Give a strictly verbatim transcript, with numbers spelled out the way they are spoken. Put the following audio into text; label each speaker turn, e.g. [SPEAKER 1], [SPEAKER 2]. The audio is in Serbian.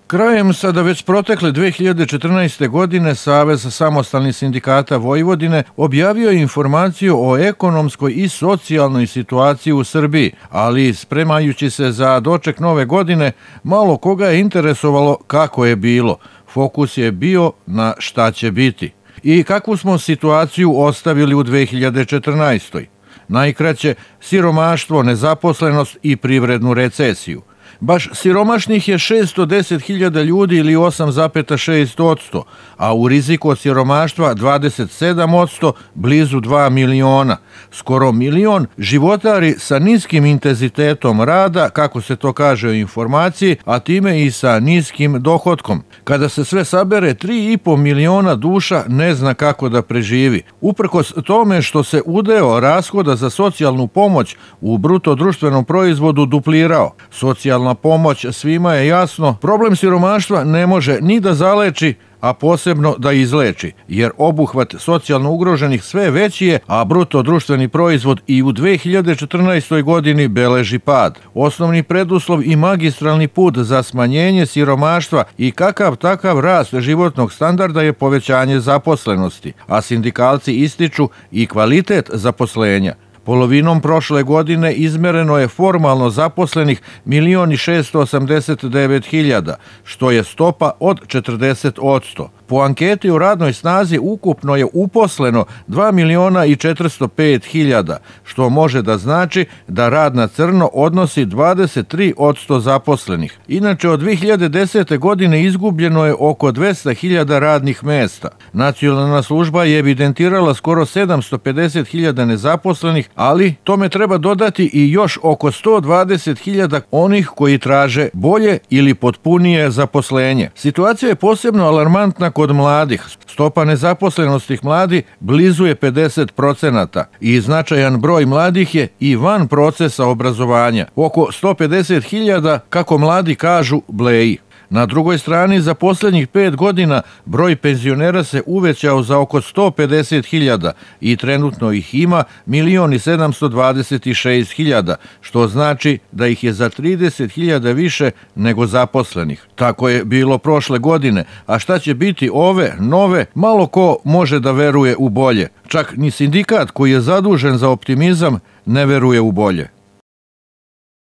[SPEAKER 1] Krajem sada već protekle dve hiljade četrnaeste. godine Savez samostalnih sindikata Vojvodine objavio je informaciju o ekonomskoj i socijalnoj situaciji u Srbiji, ali spremajući se za doček nove godine, malo koga je interesovalo kako je bilo. Fokus je bio na šta će biti. I kakvu smo situaciju ostavili u dve hiljade četrnaestoj. Najkraće, siromaštvo, nezaposlenost i privrednu recesiju. Baš siromašnih je šessto deset hiljada ljudi ili osam zarez šest posto, a u riziku od siromaštva dvadeset sedam posto, blizu dva miliona. Skoro milion životari sa niskim intenzitetom rada, kako se to kaže u informaciji, a time i sa niskim dohotkom. Kada se sve sabere, tri i po miliona duša ne zna kako da preživi. Uprkos tome što se udeo rashoda za socijalnu pomoć u bruto društvenom proizvodu duplirao. Socijalna pomoć svima je jasno, problem siromaštva ne može ni da zaleči, a posebno da izleči, jer obuhvat socijalno ugroženih sve veći je, a bruto društveni proizvod i u dve hiljade četrnaestoj. godini beleži pad. Osnovni preduslov i magistralni put za smanjenje siromaštva i kakav takav rast životnog standarda je povećanje zaposlenosti, a sindikalci ističu i kvalitet zaposlenja. Polovinom prošle godine izmereno je formalno zaposlenih milion i šesto osamdeset devet hiljada, što je stopa od četrdeset posto. Po anketi o radnoj snazi ukupno je uposleno dva miliona i četiristo pet hiljada, što može da znači da rad na crno odnosi dvadeset tri posto zaposlenih. Inače, od dve hiljade desete. godine izgubljeno je oko dvesta hiljada radnih mesta. Nacionalna služba je evidentirala skoro sedamsto pedeset hiljada nezaposlenih, ali tome treba dodati i još oko sto dvadeset hiljada onih koji traže bolje ili potpunije zaposlenje. Situacija je posebno alarmantna kod mladih. Stopa nezaposlenosti mladih blizu je pedeset procenata i značajan broj mladih je i van procesa obrazovanja. Oko sto pedeset hiljada, kako mladi kažu, bleji. Na drugoj strani, za posljednjih pet godina broj penzionera se uvećao za oko sto pedeset hiljada i trenutno ih ima milion i sedamsto dvadeset šest hiljada, što znači da ih je za trideset hiljada više nego zaposlenih. Tako je bilo prošle godine, a šta će biti ove, nove, malo ko može da veruje u bolje. Čak ni sindikat koji je zadužen za optimizam ne veruje u bolje.